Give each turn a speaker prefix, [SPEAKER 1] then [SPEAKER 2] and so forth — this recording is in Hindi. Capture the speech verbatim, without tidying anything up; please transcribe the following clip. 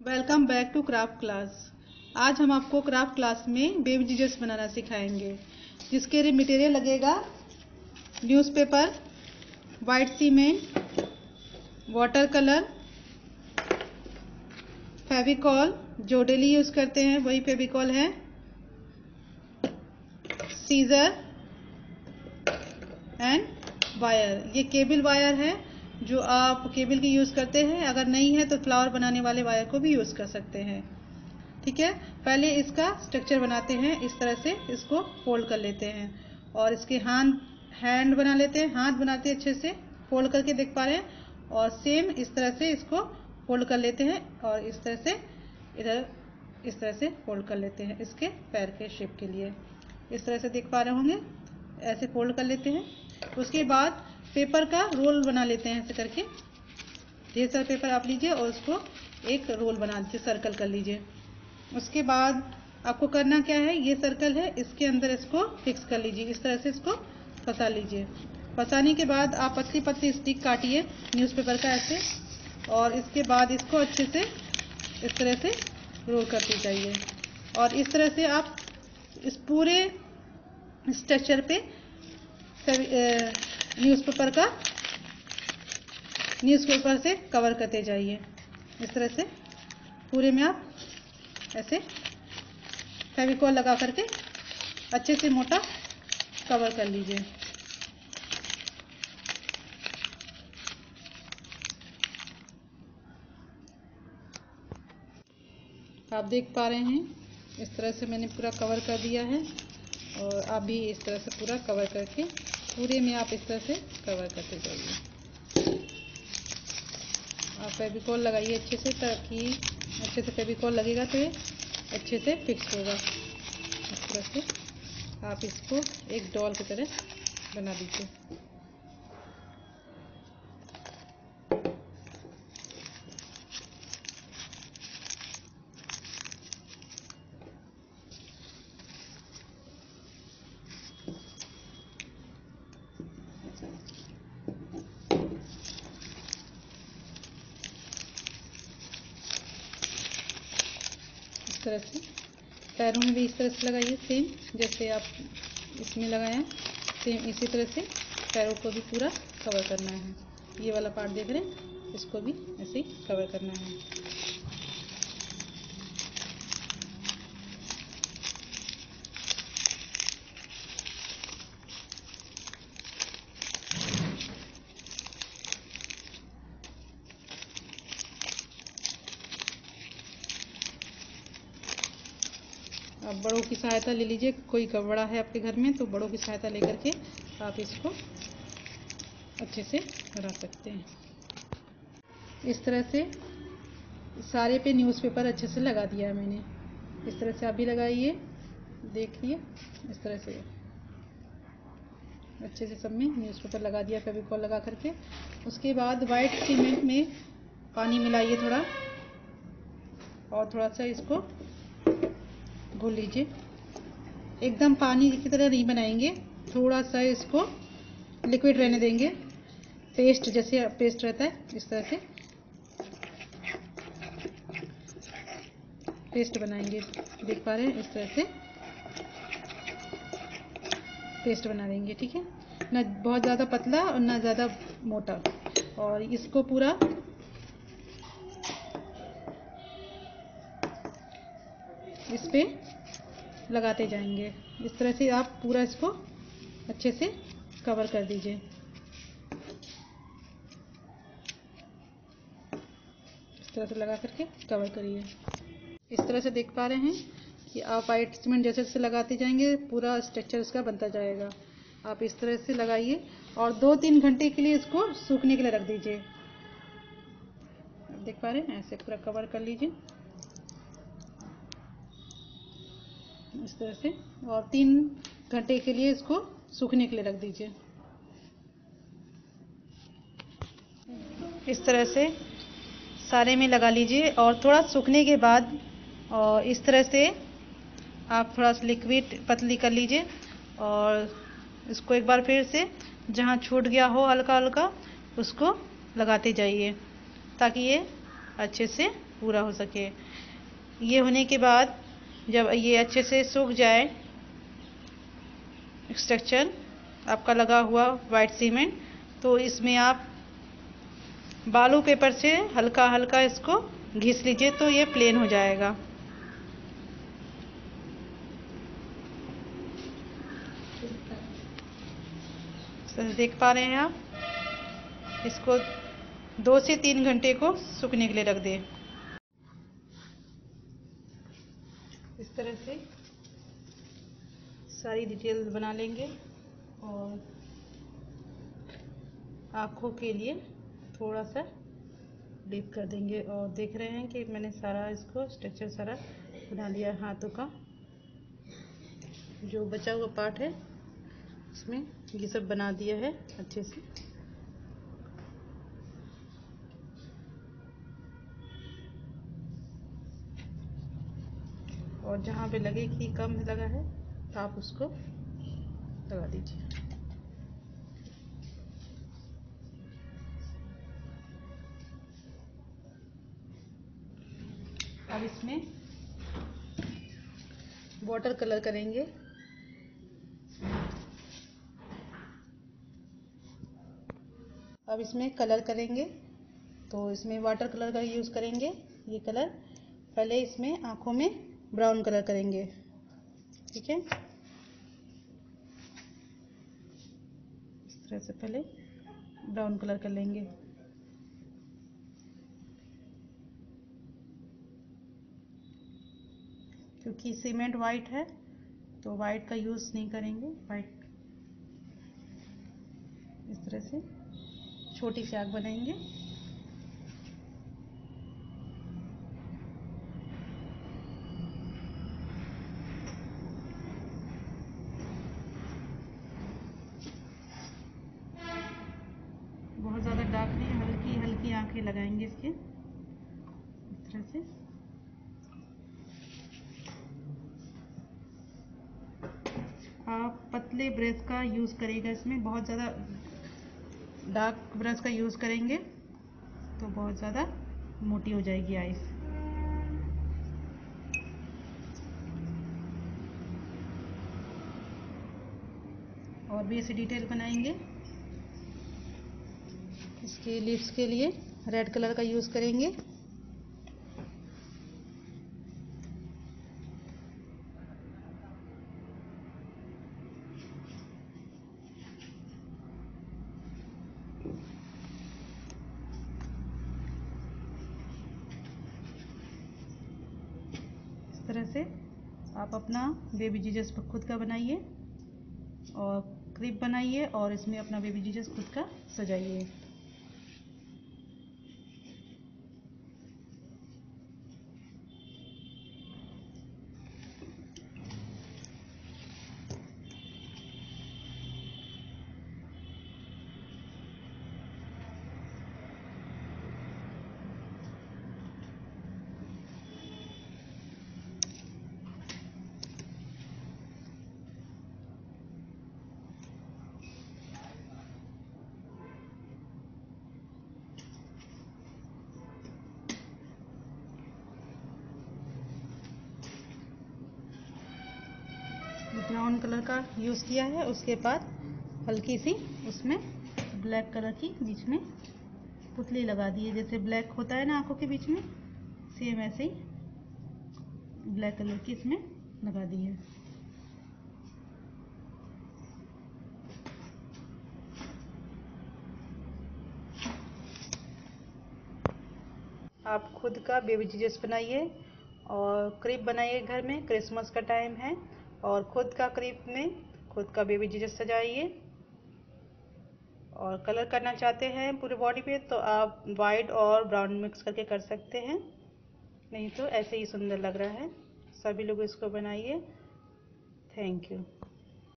[SPEAKER 1] Welcome back to craft class. आज हम आपको क्राफ्ट क्लास में बेबी जीजस बनाना सिखाएंगे, जिसके लिए मटेरियल लगेगा newspaper, white cement, water colour, Fevicol जो डेली यूज़ करते हैं वही फेविकॉल है, सीजर एंड वायर। ये केबल वायर है जो आप केबल की यूज़ करते हैं, अगर नहीं है तो फ्लावर बनाने वाले वायर को भी यूज़ कर सकते हैं। ठीक है, पहले इसका स्ट्रक्चर बनाते हैं। इस तरह से इसको फोल्ड कर लेते हैं और इसके हाथ हैंड बना लेते हैं। हाथ बनाते हैं अच्छे से फोल्ड करके, देख पा रहे हैं। और सेम इस तरह से इसको फोल्ड कर लेते हैं और इस तरह से इधर इस तरह से फोल्ड कर लेते हैं इसके पैर के शेप के लिए। इस तरह से देख पा रहे होंगे, ऐसे फोल्ड कर लेते हैं। उसके बाद पेपर का रोल बना लेते हैं ऐसे करके। ढेर सारा पेपर आप लीजिए और उसको एक रोल बना लीजिए, सर्कल कर लीजिए। उसके बाद आपको करना क्या है, ये सर्कल है, इसके अंदर इसको फिक्स कर लीजिए। इस तरह से इसको फंसा लीजिए। फंसाने के बाद आप पतली पतली स्टिक काटिए न्यूज़पेपर का ऐसे, और इसके बाद इसको अच्छे से इस तरह से रोल करते जाइए। और इस तरह से आप इस पूरे स्ट्रक्चर पे न्यूज़पेपर का न्यूज़पेपर से कवर करते जाइए। इस तरह से पूरे में आप ऐसे फेविकॉल लगा करके अच्छे से मोटा कवर कर लीजिए। आप देख पा रहे हैं, इस तरह से मैंने पूरा कवर कर दिया है। और आप भी इस तरह से पूरा कवर करके पूरे में आप इस तरह से कवर करते जाइए। आप फेविकॉल लगाइए अच्छे से, ताकि अच्छे से फेविकॉल लगेगा तो ये अच्छे से फिक्स होगा। इस तरह से आप इसको एक डॉल की तरह बना दीजिए। इस तरह से पैरों में भी इस तरह से लगाइए, सेम जैसे आप इसमें लगाएं, सेम इसी तरह से पैरों को भी पूरा कवर करना है। ये वाला पार्ट देख रहे हैं, इसको भी ऐसे ही कवर करना है। आप बड़ों की सहायता ले लीजिए, कोई बड़ा है आपके घर में तो बड़ों की सहायता लेकर के आप इसको अच्छे से बना सकते हैं। इस तरह से सारे पे न्यूज़पेपर अच्छे से लगा दिया है मैंने। इस तरह से आप भी लगाइए, देखिए इस तरह से अच्छे से सब में न्यूज़पेपर लगा दिया फेविकॉल लगा करके। उसके बाद वाइट सीमेंट में पानी मिलाइए थोड़ा, और थोड़ा सा इसको घोल लीजिए। एकदम पानी की तरह नहीं बनाएंगे, थोड़ा सा इसको लिक्विड रहने देंगे, पेस्ट जैसे पेस्ट रहता है इस तरह से पेस्ट बनाएंगे। देख पा रहे हैं, इस तरह से पेस्ट बना देंगे। ठीक है, ना बहुत ज़्यादा पतला और ना ज़्यादा मोटा। और इसको पूरा इस पे लगाते जाएंगे। इस तरह से आप पूरा इसको अच्छे से कवर कर दीजिए। इस तरह से लगा करके कवर करिए। इस तरह से देख पा रहे हैं कि आप वाइट सीमेंट जैसे जैसे लगाते जाएंगे पूरा स्ट्रक्चर इसका बनता जाएगा। आप इस तरह से लगाइए और दो तीन घंटे के लिए इसको सूखने के लिए रख दीजिए। देख पा रहे हैं, ऐसे पूरा कवर कर लीजिए इस तरह से, और तीन घंटे के लिए इसको सूखने के लिए रख दीजिए। इस तरह से सारे में लगा लीजिए और थोड़ा सूखने के बाद और इस तरह से आप थोड़ा सा लिक्विड पतली कर लीजिए और इसको एक बार फिर से जहाँ छूट गया हो हल्का हल्का उसको लगाते जाइए, ताकि ये अच्छे से पूरा हो सके। ये होने के बाद जब ये अच्छे से सूख जाए स्ट्रक्चर आपका लगा हुआ वाइट सीमेंट, तो इसमें आप बालू पेपर से हल्का हल्का इसको घिस लीजिए तो ये प्लेन हो जाएगा। देख पा रहे हैं आप, इसको दो से तीन घंटे को सूखने के लिए रख दें। इस तरह से सारी डिटेल बना लेंगे और आँखों के लिए थोड़ा सा डीप कर देंगे। और देख रहे हैं कि मैंने सारा इसको स्ट्रक्चर सारा बना लिया। हाथों का जो बचा हुआ पार्ट है इसमें ये सब बना दिया है अच्छे से। और जहाँ पे लगे कि कम लगा है तो आप उसको लगा दीजिए। अब इसमें वाटर कलर करेंगे। अब इसमें कलर करेंगे तो इसमें वाटर कलर का यूज़ करेंगे। ये कलर पहले इसमें आँखों में ब्राउन कलर करेंगे, ठीक है। इस तरह से पहले ब्राउन कलर कर लेंगे। क्योंकि सीमेंट वाइट है तो वाइट का यूज़ नहीं करेंगे। वाइट इस तरह से छोटी सी आँख बनाएंगे। बहुत ज़्यादा डार्क नहीं, हल्की हल्की आँखें लगाएंगे इसके इस तरह से। आप पतले ब्रश का यूज़ करेगा इसमें। बहुत ज़्यादा डार्क ब्रश का यूज़ करेंगे तो बहुत ज़्यादा मोटी हो जाएगी आइस। और भी ऐसे डिटेल बनाएंगे। इसके लिप्स के लिए रेड कलर का यूज़ करेंगे। इस तरह से आप अपना बेबी जीसस खुद का बनाइए और क्लिप बनाइए और इसमें अपना बेबी जीसस खुद का सजाइए। ब्राउन कलर का यूज़ किया है। उसके बाद हल्की सी उसमें ब्लैक कलर की बीच में पुतली लगा दी है। जैसे ब्लैक होता है ना आंखों के बीच में, सेम ऐसे ही ब्लैक कलर की इसमें लगा दी है। आप खुद का बेबी जीसस बनाइए और क्रिप बनाइए घर में। क्रिसमस का टाइम है और खुद का क्रिप में खुद का बेबी जीसस सजाइए। और कलर करना चाहते हैं पूरे बॉडी पे तो आप वाइट और ब्राउन मिक्स करके कर सकते हैं, नहीं तो ऐसे ही सुंदर लग रहा है। सभी लोग इसको बनाइए। Thank you.